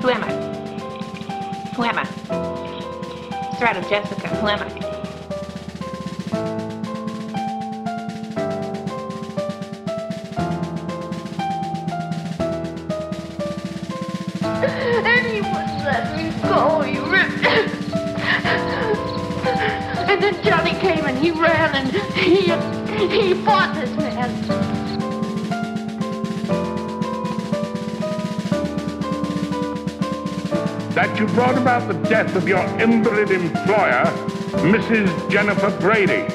Who am I? Who am I? Strata Jessica, who am I? And he wouldn't let me go. He ripped it. And then Johnny came and he ran and he fought this man. That you brought about the death of your invalid employer, Mrs. Jennifer Brady.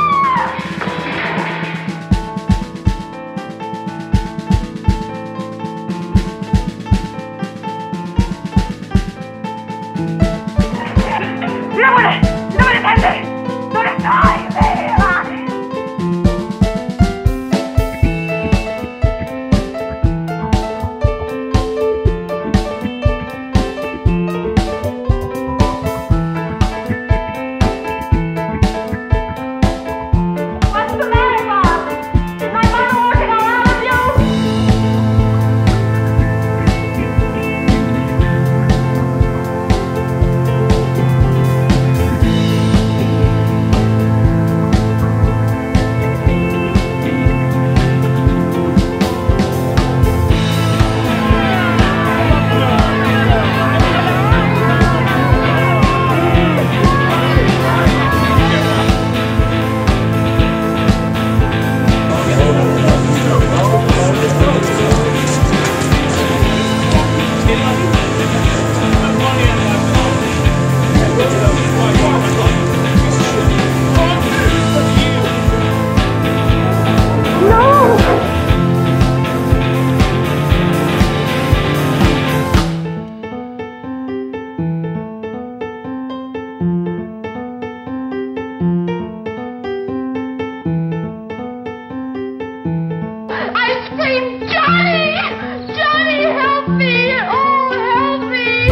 Johnny! Johnny, help me! Oh, help me!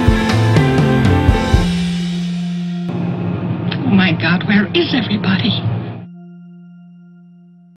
Oh my God, where is everybody?